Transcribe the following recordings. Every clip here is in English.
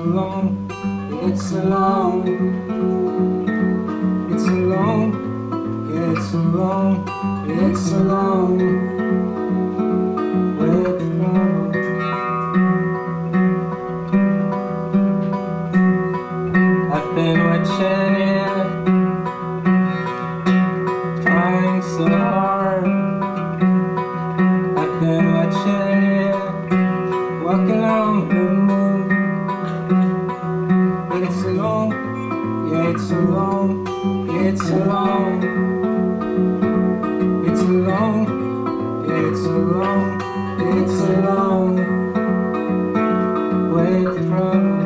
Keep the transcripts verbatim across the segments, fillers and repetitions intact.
long, it's a long, it's a long, it's a long, it's a long way to go. I've been watching you, trying so hard. I've been watching you, walking on the moon. But it's a long, yeah, it's a long, it's a long, it's a long, it's a long, it's a long way to travel.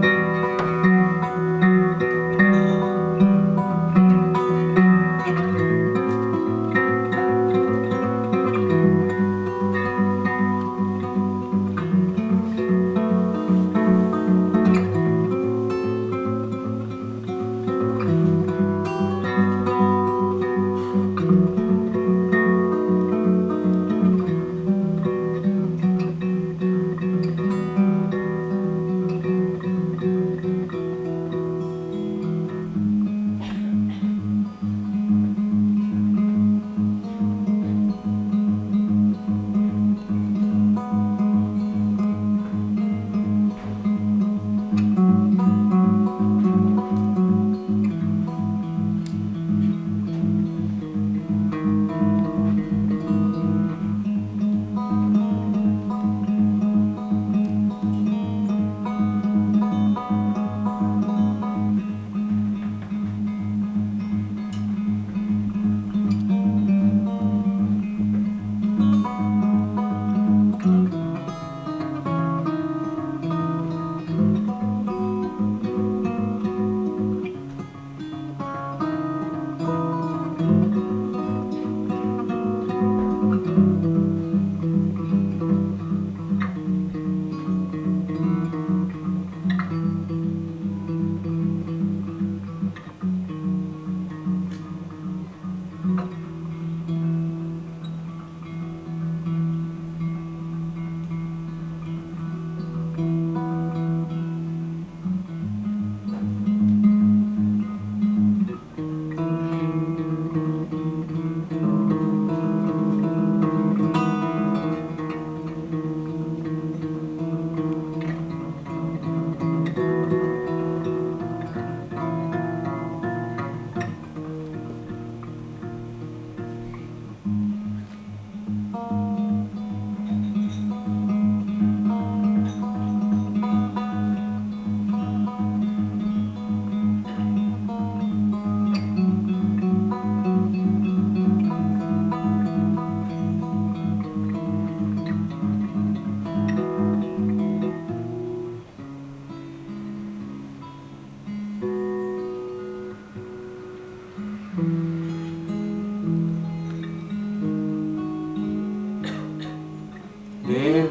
Live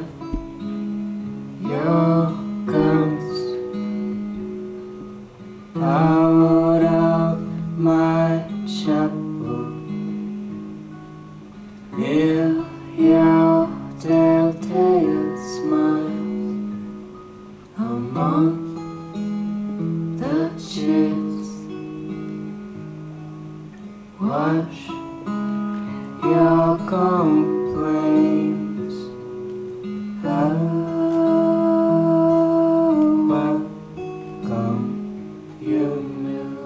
your guns out of my chapel. Live your telltale smiles among the shades. Wash your complaints. Welcome, you knew.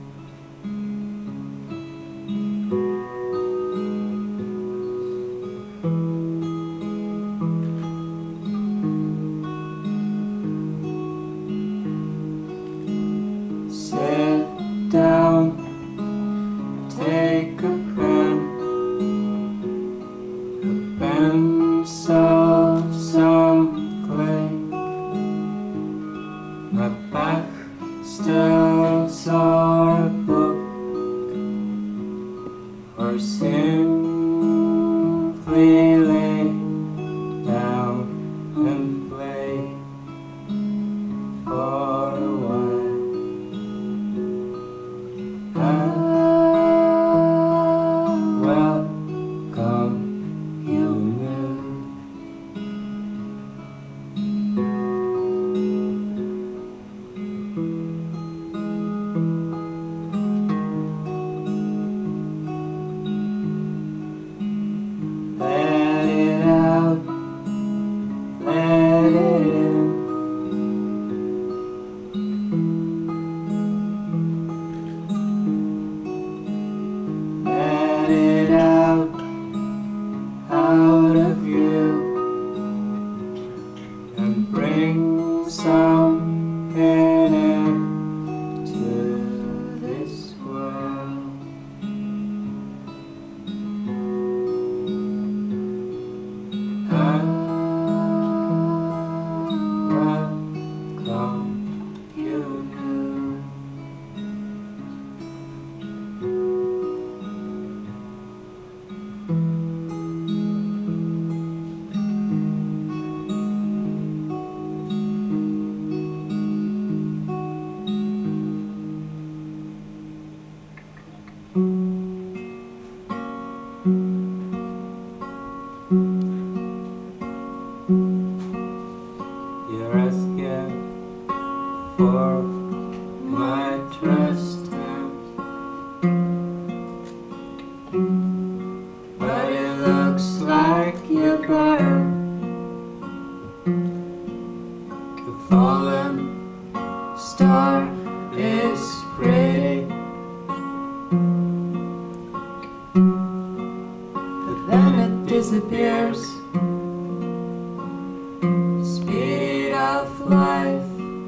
Sit down, take a pen, a pencil, some clay. My back still or a book, or simply lay down and play for a while. Ah, welcome, you knew. disappears. Speed of life.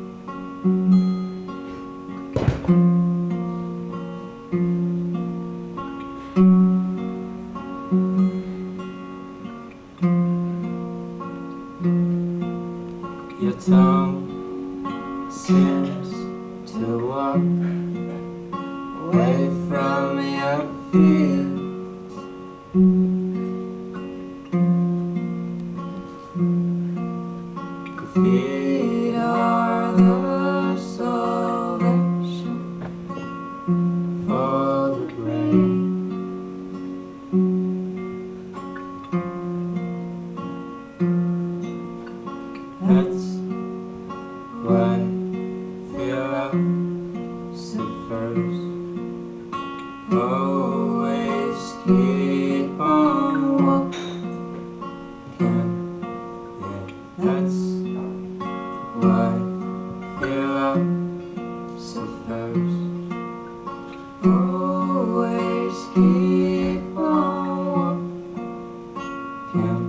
Your tongue seems to walk away from your feet. Your feet are the salvation for the brain. That's when philosophers always keep on walking. Yeah, that's why philosophers always keep on walking.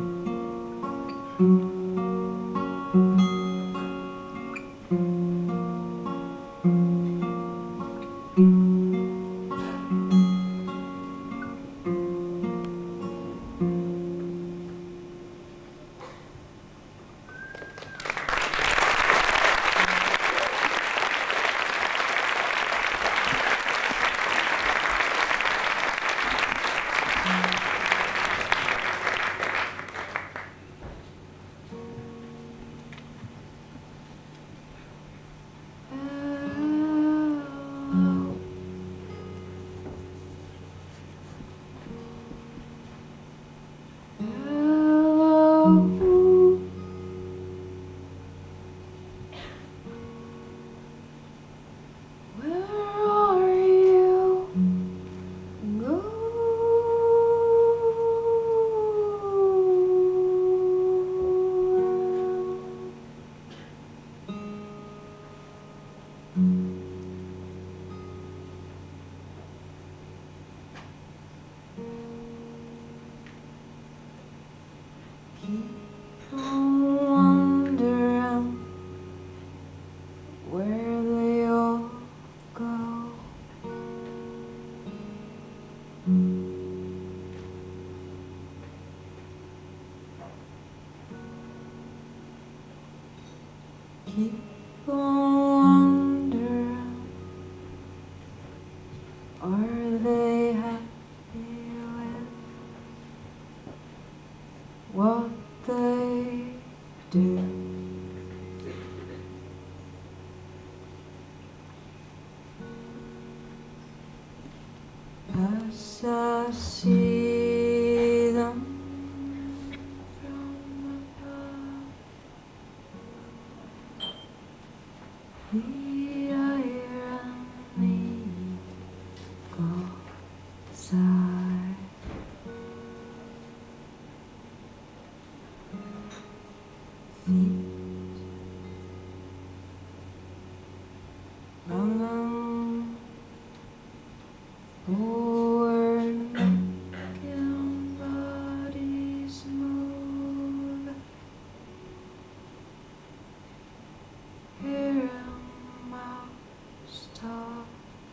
Keep on wondering where they all go. Keep on wondering, are they happy with what they do? As I see them from above, the irony goes out. Feet running forward, making bodies move. Hearing mouths talk.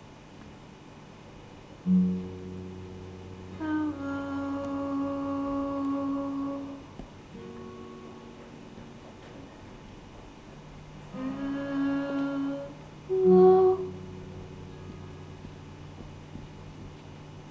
Hello. Hello.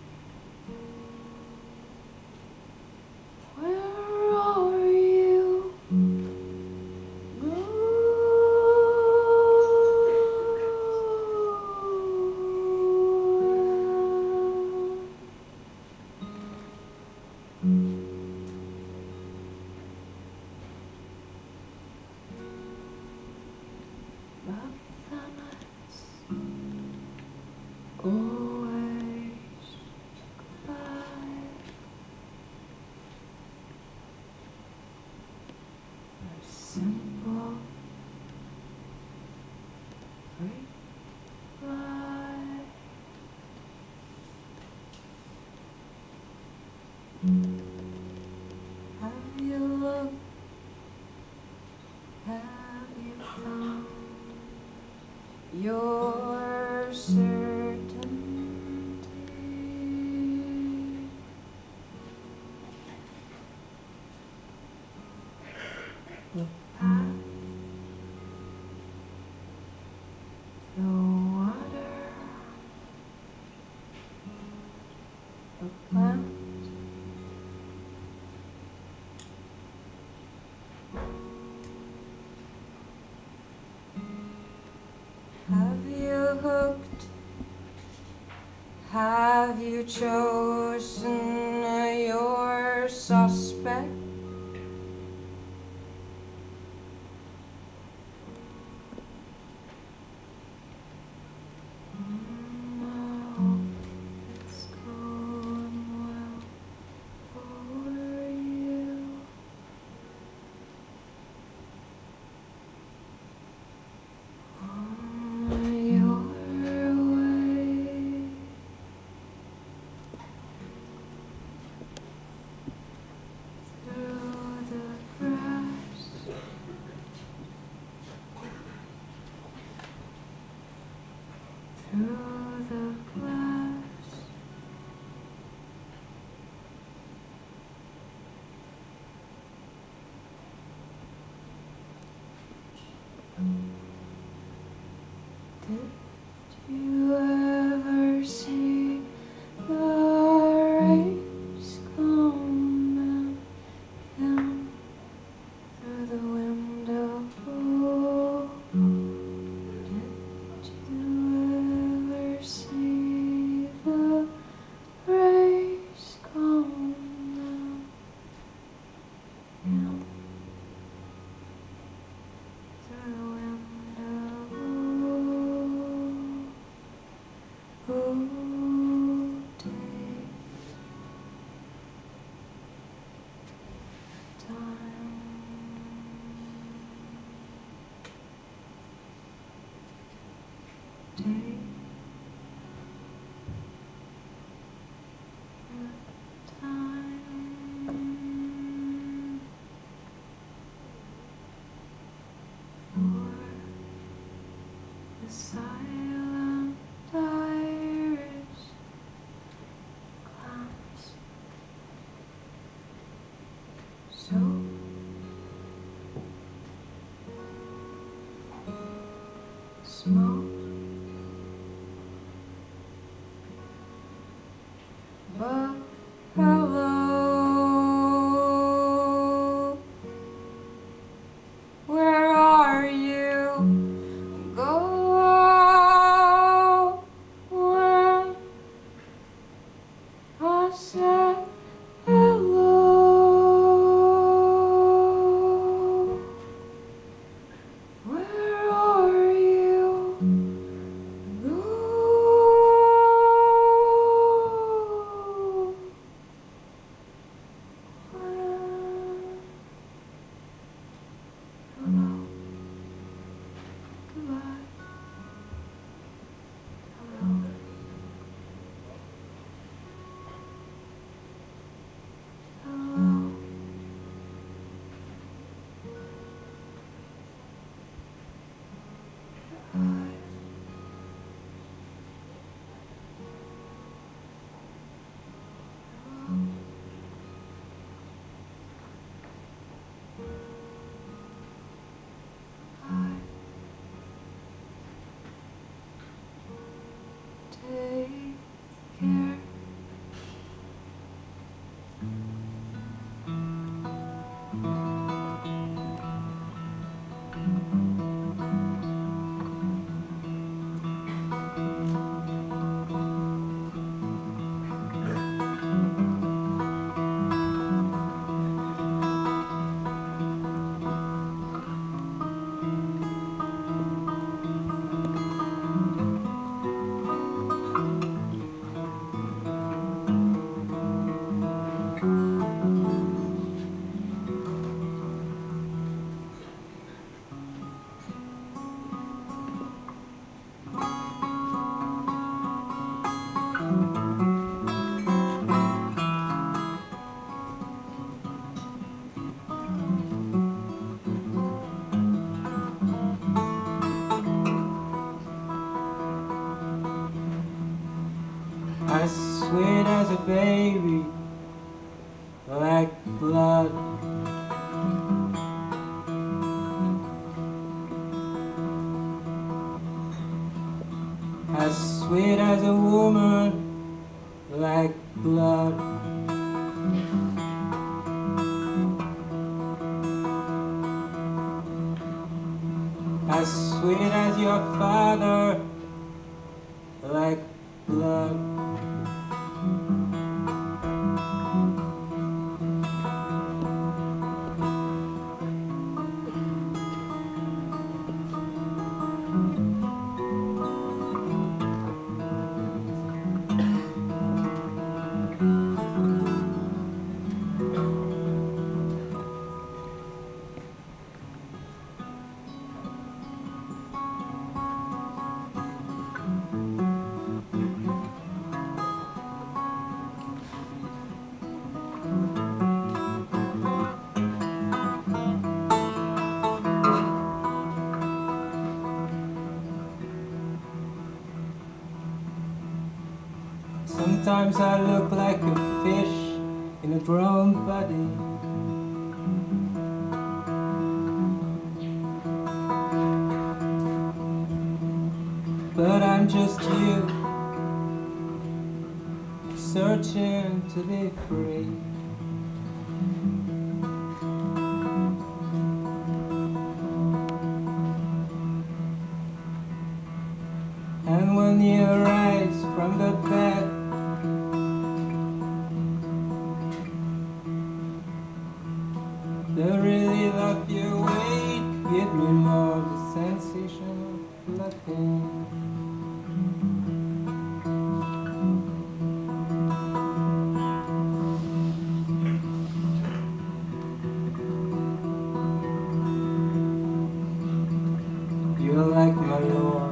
the plant. Have you hooked? Have you chosen your suspect? Through the glass, did you ever see the rays coming in through the window? Take time for the silent iris glance, so smoke. But hello, where are you? Go when I said hello. Where are you? Go. Hello. Goodbye. Hello. Hello. Goodbye. Take care. As sweet as a baby, like blood. As sweet as a woman, like blood. As sweet as your father, like blood. Sometimes I look like a fish in a grown body. But I'm just you, searching to be free. And when you rise from the bed, the really love you wait, give me more the sensation of floating. You're like my Lord.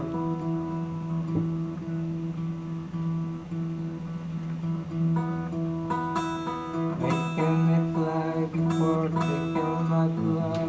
Making me fly before taking my blood.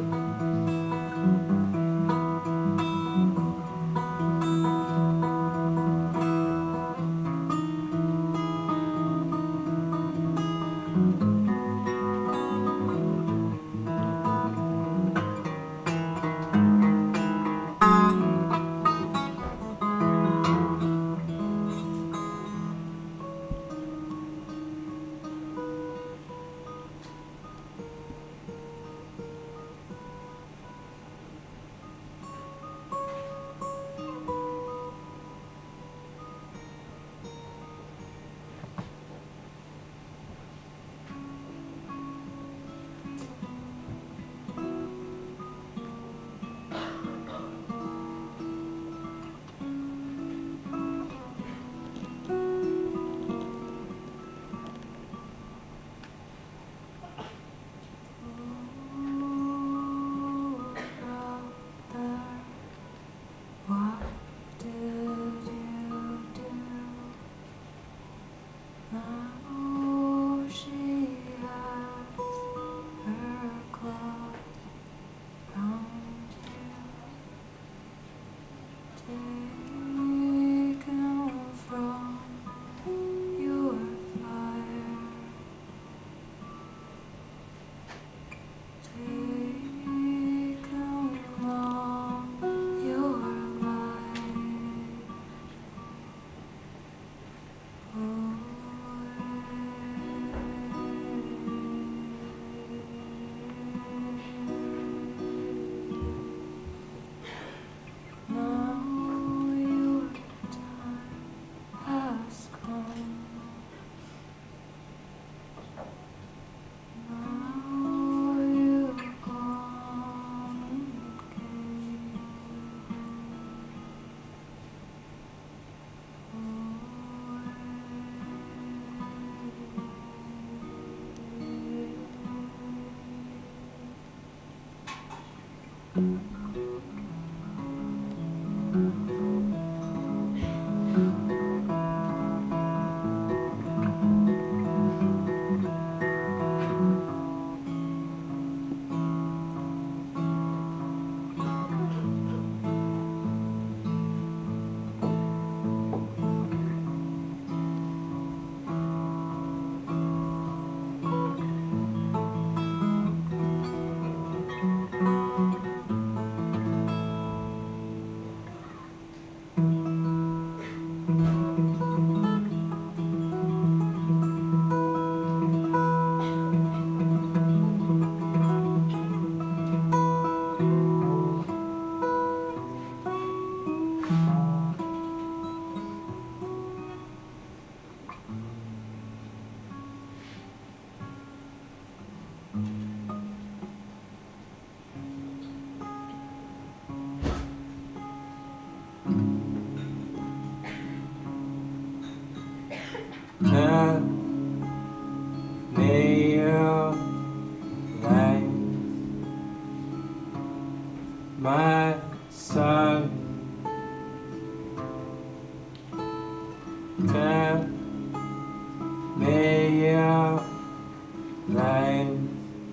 lay out lines,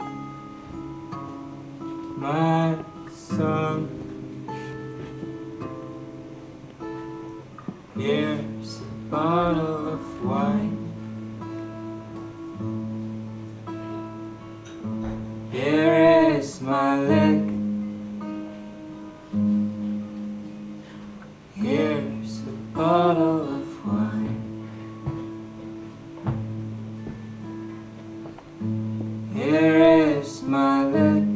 my son. Here's a bottle of wine. Here is my leg. Here's a bottle of wine. Here is my leg.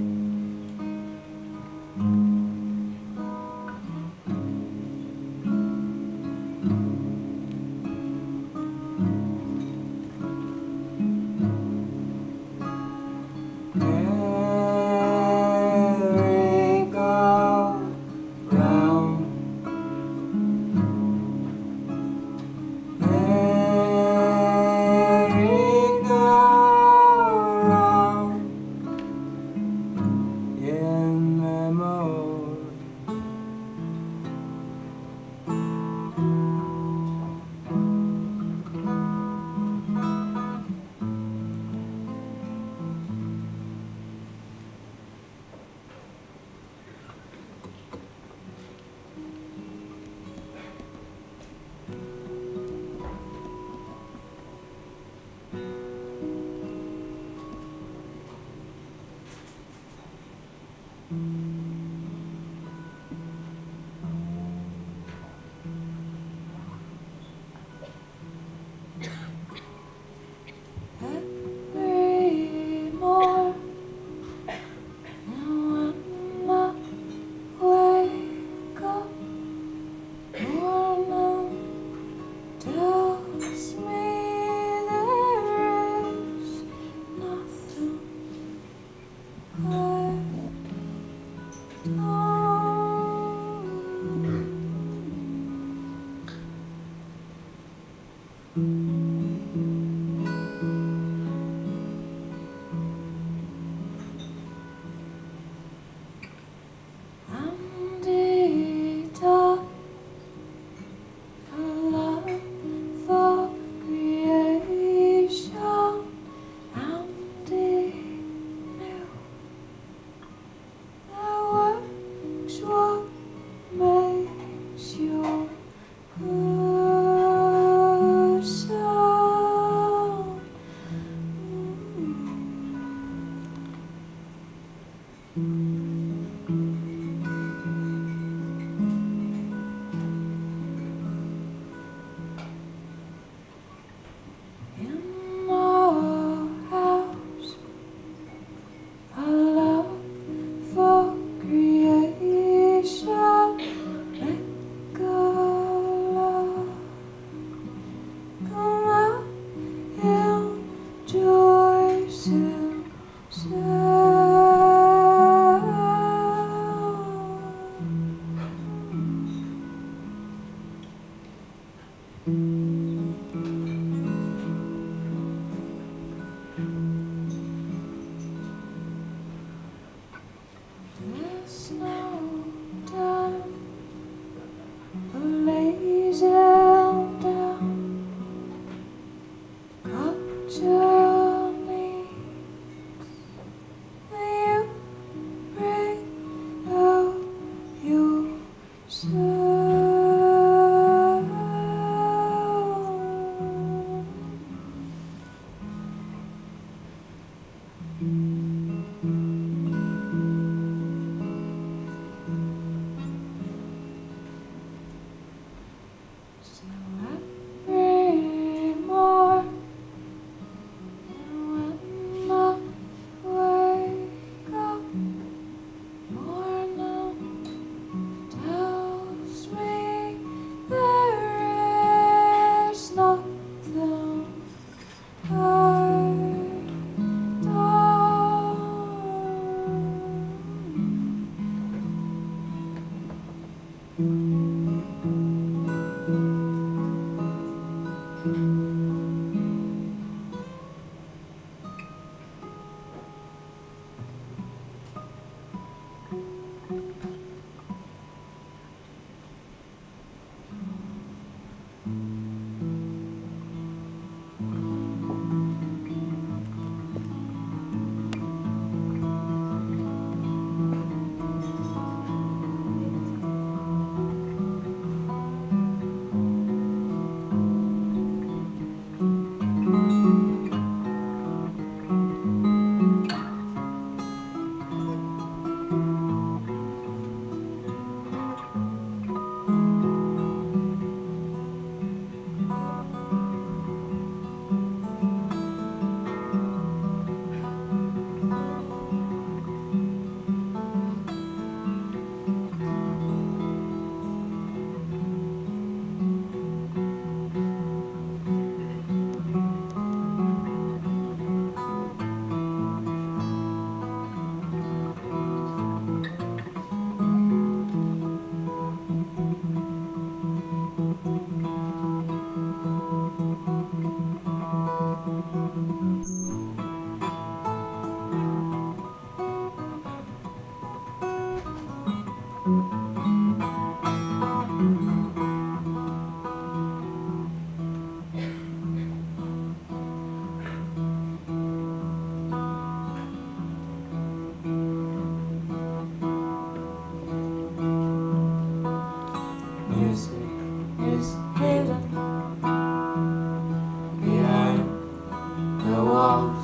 walls.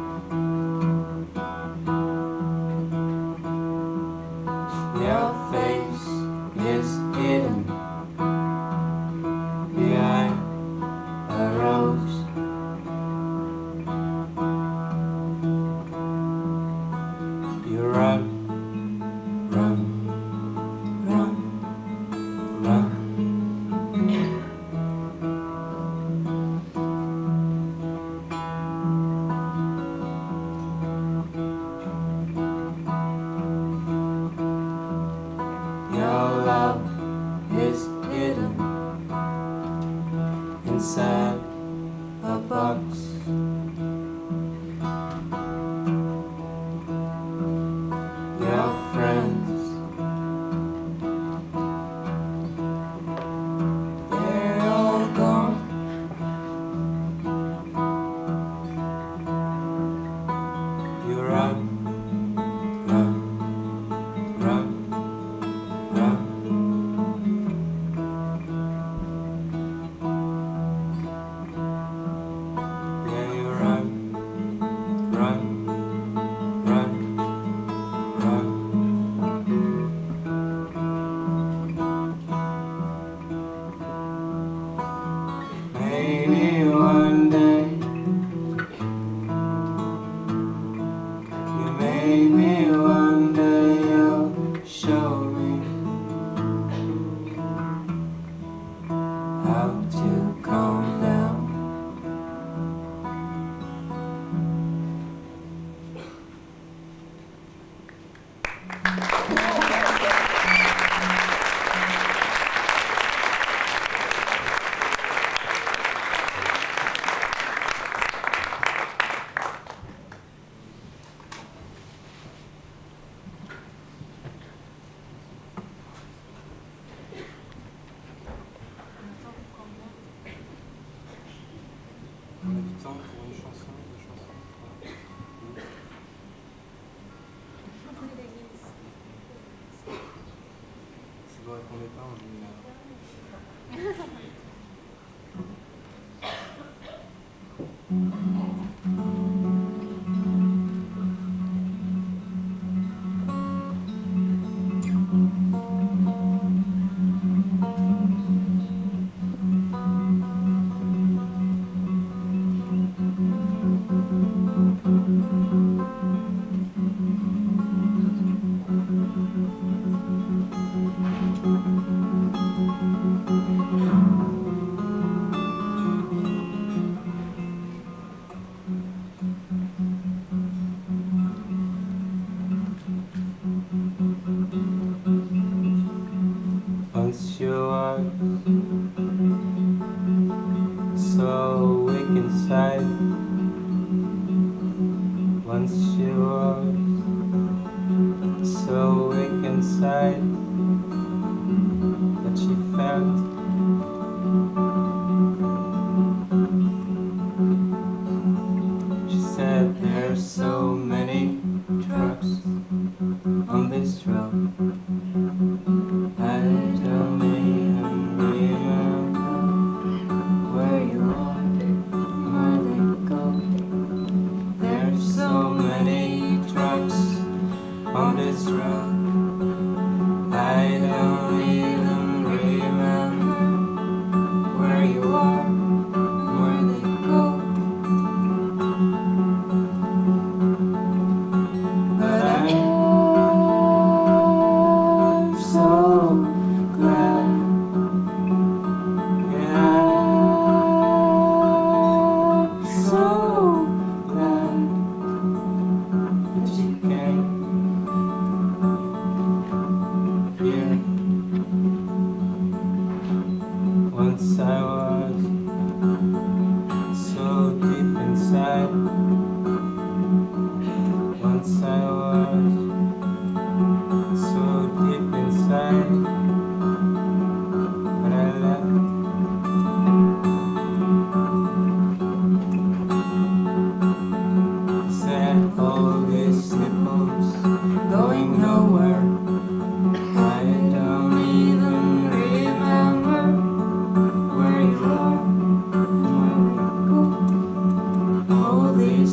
Your face is hidden behind a rose. You run, run, run, run. Your love is hidden inside a box. Your friends, they're all gone. You run, run, run, run. Yeah, you run, run, run, run. Maybe one day, you maybe one day you'll show me how to calm down. On a du temps pour une chanson, deux chansons. Si vous répondez pas, on dit once you are so weak inside, once you are so weak inside that she felt she said there's so many trucks on this road. I don't even remember where you are, where they go. There's so many trucks on this road. I don't even remember where you are, where they go. But I'm so glad, yeah, I'm so glad that you came here. Once I was so deep inside, once I was so deep inside, but I left. Said all these nipples going nowhere. I don't even remember where you are and where we go. All these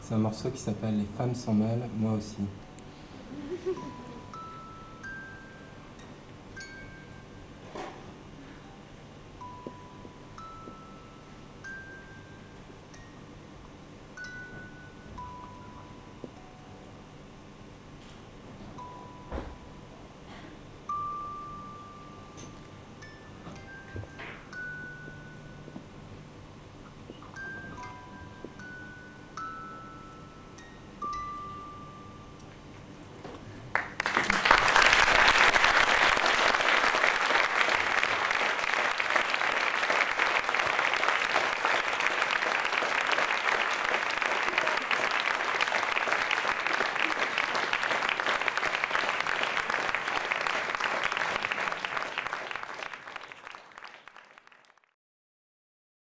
C'est un morceau qui s'appelle Les femmes s'en mêlent, moi aussi.